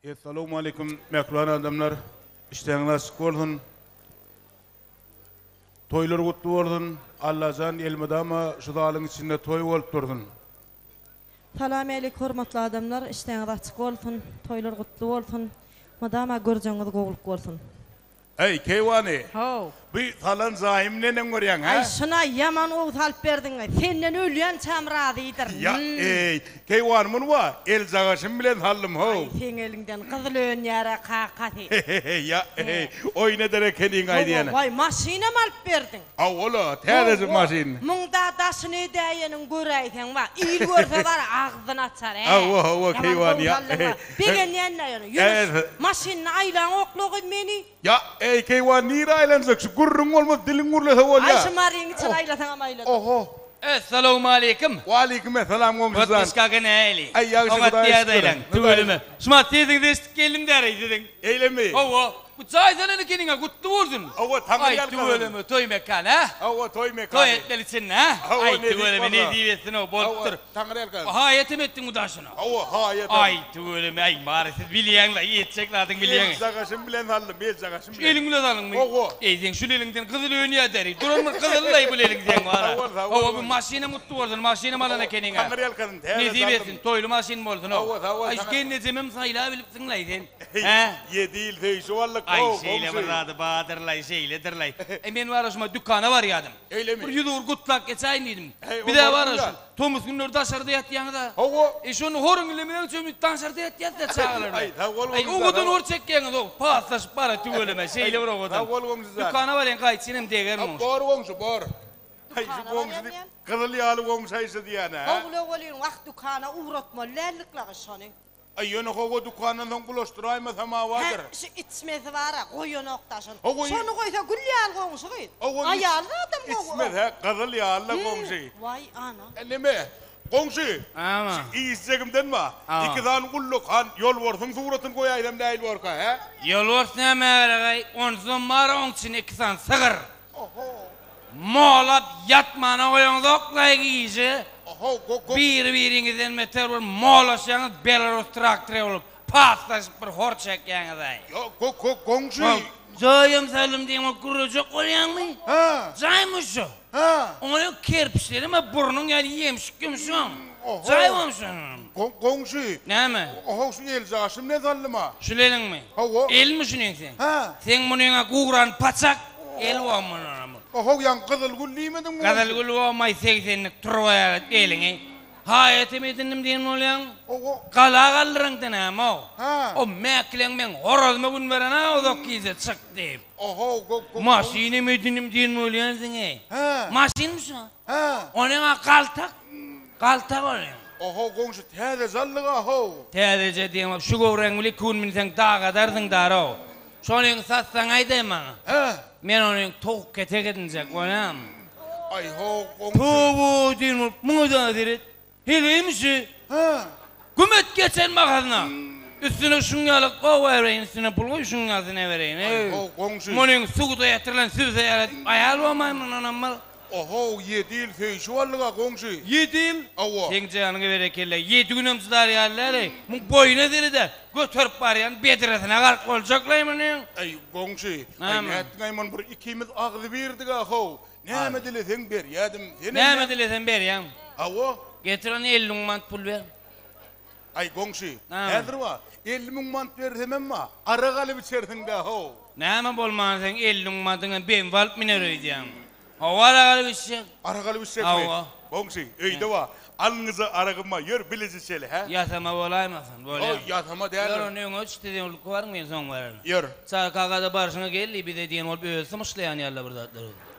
Assalamu alaikum mekruhan adamlar. İşteğiniz açık olsun. Toylar kutlu olsun. Allah'ın elmadama şu dağın içinde toy olup durdun. Salam aleykum hormatly adamlar. İşteňiz açyk bolsun, toylar gutly bolsun. Madama görjeňiz gowluk bolsun. Ey Keyvani. Ho. Bu falan zahimle ne görýän ha? Ay şuna yaman oğuz alıp berdiň. Senden ölýän çamradydyr. Ya Keyvan mun wa el zagaşym bilen hallym ho. Ay sen elinden kızıl öňäre kakati. Ya oyna derek hedin aýdýany. Vay maşina mı alıp berdiň? Awala täze maşin. Munda daşyny edäýenin göräýsen wa il görse bar agzyny açar. Awa Keyvan ya. Begen ýanna ýürüş. Maşyny aýlan oklugy meni. Ya Keyvan nira aýlansak şu gurrun olmaz dilin gurlasa bol ya. Ay şu maryň için aýlasaň ama aýlan. Oho. Assalamu alaikum. Wa alaikum assalam gomşuzan. Batışka gene Ay yaxşı Xudaydan. Tübölümü. Şuma tezing destik geldim dereydim. Eylemi. Ova. Bu çaysanını kendine kutlu vurdun. Ova tanrı Ay tübölümü toy mekan ha. Ova toy mekan. Toy etmelisin ha. Ay tübölümü ne diyesin o boltur. Tanrı elkan. Aha yetim ettin udaşına. Ova ha yetim. Ay tübölümü ay maalesef biliyanla yetecekladın biliyan. El zagaşım bilen hallım. El zagaşım bilen. Elin bile alın mı? Oho. Sen şu elinden kızıl öğünüye deri. Durun mu kızıllay bu elinden var. Ova bu maşine mutlu vurdun. Maşine malına kendine. Tanrı elkanın. Ne diyesin? Toylu maşin mi oldun o? Ay kendine sayla bilipsin la sen. He? Yedil teyşi vallık. Ay şeyle vardı bağdırlay şeyledirlay. Ben var aşma dükkana var yadım. Öyle mi? Bir yudur gutlak geçeyim dedim. Hey, Bir daha o var var aşma. Thomas günler taşardı yat yanıda. Ova. Şunu horun ilemeden çömüt taşardı yat da çağırır. Ay tavol. Ay oğudun hor çekken o. Paslaş para tüvöleme şeyle var oğudun. Tavol gomşuzan. Dükkana var en kayıt sinem değer mi? Bor gomşu bor. Ay şu gomşu kızıl yağlı gomşaysı diyene ha. Oğlu oğluyun vakt dükana uğratma lerlikleri şonu. Ay yönü kogu dükkanından bulaştırayma sama vardır. Şu içmesi var ha koyun oktaşın. O koyun- Şonu koysa gülyal koymuş koyun. O koyun- Ayarlı adam koyun. İsmet ha kızıl yağlı gomşu. Vay ana. Ne mi? Gomşu. Ama. İyi istekimden mi? Aa. İki tane kulluk han yol varsın suratın koyayım değil var ka ha. Yol orta ne meğer on zaman on için iki san sığır. Oho. Moğlap yatmana koyun doklay giyişi. Oho go. Birinizden meter var moğlaşyanız Belarus traktörü olup patlaşıp bir hor çekyanız ay. Yo gomşu. Zayım salim diyeyim o kurucuk oluyan mı? Ha. Zaymış şu. Ha. Onu kerpişleri mi burnun yani yemiş gümüşüm. Oho. Zaymışsın. Gomşu. Ne mi? Oho şu el zaşım ne zallıma? Şülelin mi? Oho. El mi şunun sen? Ha. Sen bunun kuğran paçak el var mı? Oho yan kızıl gulliymedin mi? Kadal gulu olmay 80'lik turvaya elini. Hayatım edindim diyen olayan. Oho. Kala kaldırın deneme o. Ha. O meklen ben horozma gün veren ha o da kize çık deyip. Oho go. Maşinim edindim diyen olayan sene. Ha. Maşin mi şu? Ha. Onun kaltak. Kaltak olayan. Oho gomşu tede zallıga ho. Tədəcə deyəm, şu qovrəngli kun min sən dağ qadarsın dar o. Şonun satsan ayda bana. Ha. Men onun toq kete gidince koyam. Ay ho gomşu. Tuğu deyim, bunu da dirit. Hileymişi. Ha. Kümet geçen makadına. Üstüne şungalık kova vereyim, üstüne pul koy şungasına vereyim. Ay ho gomşu. Bunun suğda yatırılan süvse yarat. Ayal olmayım onun amma. Oho yedil feşu vallıga gomşu. Yedil. Ava. Sen canını verekelle. 7 günümsüzler yerleri. Bu boyuna diri de. Götürüp barayan bediresine kalk olacaklayım onun. Ay gomşu. Aman. Ay netgayman bir ikimiz ağzı verdik ho. Ne mi dilesen ber yadım. Ne mi dilesen ber ya? Ava. Getir onu 50 mant pul ver. Ay gomşu. Aman. Nedir va? 50 mant versem ma. Aragalı biçersin de ho. Ne mi bolman sen 50 mantına ben valp miner ödeyeceğim. Havara kalı bir şey. Aragalı biçersin. Ava. Gomşu. Öyde va. Alnınızı aragıma yer bilezi şöyle ha. Yatama bolaymasın. O Bolay. yatama Yor değerli. onun ölçü dediğin oluk var mı son verelim. Yer. Sağ kakada barışına geldi bir de diyen olup öğüsü mışlayan yerle burada atları.